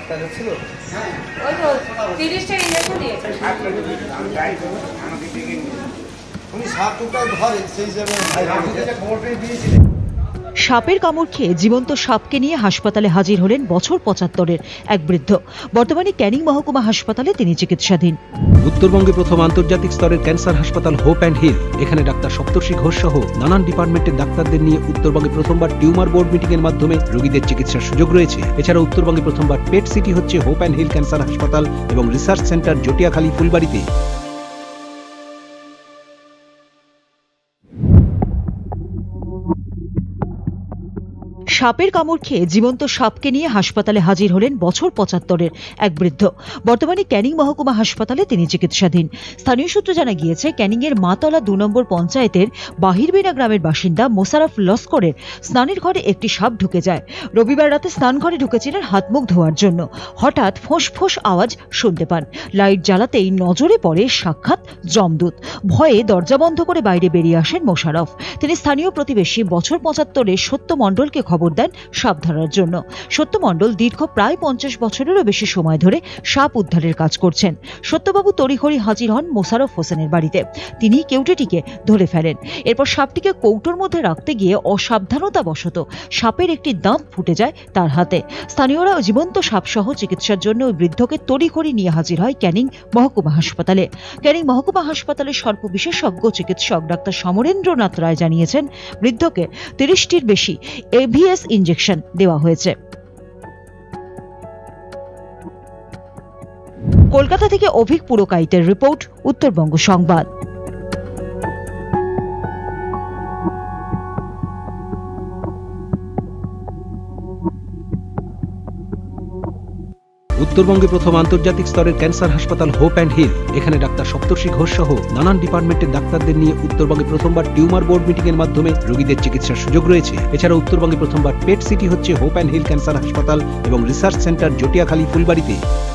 Doctor ছিল ওই তো 30টা ইনজেকশন দিয়েছে। উনি সাপ টোটাল ধরে সেই হিসাবে খবরটাই দিয়েছিলেন। সাপের কামড় খেয়ে জীবন্ত সাপকে নিয়ে হাসপাতালে হাজির হলেন বছর 75-এর এক বৃদ্ধ। বর্তমানে ক্যানিং মহকুমা হাসপাতালে তিনি চিকিৎসাধীন। উত্তরবঙ্গে প্রথম আন্তর্জাতিক স্তরের ক্যান্সার হাসপাতাল হোপ অ্যান্ড হিল। এখানে ডাক্তার সপ্তর্ষি ঘোষ সহ নানান ডিপার্টমেন্টের ডাক্তারদের নিয়ে উত্তরবঙ্গে প্রথমবার টিউমার বোর্ড মিটিং এর মাধ্যমে রোগীদের চিকিৎসার সুযোগ রয়েছে। এছাড়া উত্তরবঙ্গে প্রথমবার পেট সিটি হচ্ছে হোপ অ্যান্ড হিল ক্যান্সার হাসপাতাল এবং রিসার্চ সেন্টার জটিয়াখালী ফুলবাড়িতে। সাপের কামড় খেয়ে জীবন্ত সাপকে নিয়ে হাসপাতালে হাজির হলেন বছর 75-এর এক বৃদ্ধ। বর্তমানে ক্যানিং মহকুমা হাসপাতালে তিনি চিকিৎসাধীন। স্থানীয় সূত্রে জানা গিয়েছে, ক্যানিংয়ের মাতলা 2 নম্বর পঞ্চায়েতের বাহিরবেনা গ্রামের বাসিন্দা মোশাররফ লস্করের স্নানের ঘরে একটি সাপ ঢুকে যায়। রবিবার রাতে স্নান ঘরে ঢুকেছিলেন হাত মুখ ধোয়ার জন্য। হঠাৎ ফোঁস ফোঁস আওয়াজ শুনতে পান। লাইট জ্বালাতেই নজরে পড়ে সাক্ষাৎ যমদূত। ভয়ে দরজা বন্ধ করে বাইরে বেরিয়ে আসেন মোশাররফ। তিনি স্থানীয় প্রতিবেশী বছর 75-এর সত্য মণ্ডলকে খবর দেন সাপ ধরার জন্য। সত্য মণ্ডল দীর্ঘ প্রায় 50 বছরেরও বেশি সময় ধরে সাপ উদ্ধারের কাজ করছেন। সত্যবাবু তড়িঘড়ি হাজির হন মোশাররফ হোসেনের বাড়িতে। তিনি কেউটেটিকে ধরে ফেলেন। এরপর সাপটিকে কৌটোর মধ্যে রাখতে গিয়ে অসাবধানতাবশত সাপের একটি দাঁত ফুটে যায় তার হাতে। স্থানীয়রা জীবন্ত সাপ সহ চিকিৎসার জন্য ওই বৃদ্ধকে তড়িঘড়ি নিয়ে হাজির হয় ক্যানিং মহকুমা হাসপাতালে। ক্যানিং মহকুমা হাসপাতালের সর্ববিশেষজ্ঞ চিকিৎসক ডাক্তার সমরেন্দ্রনাথ রায় জানিয়েছেন, বৃদ্ধকে 30টির বেশি এভিএস ইনজেকশন দেওয়া হয়েছে। কলকাতা থেকে অভিক পুরকাইতের রিপোর্ট, উত্তরবঙ্গ সংবাদ। উত্তরবঙ্গে প্রথম আন্তর্জাতিক স্তরের ক্যান্সার হাসপাতাল হোপ অ্যান্ড হিল। এখানে ডাক্তার সপ্তর্ষি ঘোষ সহ নানান ডিপার্টমেন্টের ডাক্তারদের নিয়ে উত্তরবঙ্গে প্রথমবার টিউমার বোর্ড মিটিং এর মাধ্যমে রোগীদের চিকিৎসার সুযোগ রয়েছে। এছাড়া উত্তরবঙ্গে প্রথমবার পেট সিটি হচ্ছে হোপ অ্যান্ড হিল ক্যান্সার হাসপাতাল এবং রিসার্চ সেন্টার জটিয়াখালী ফুলবাড়িতে।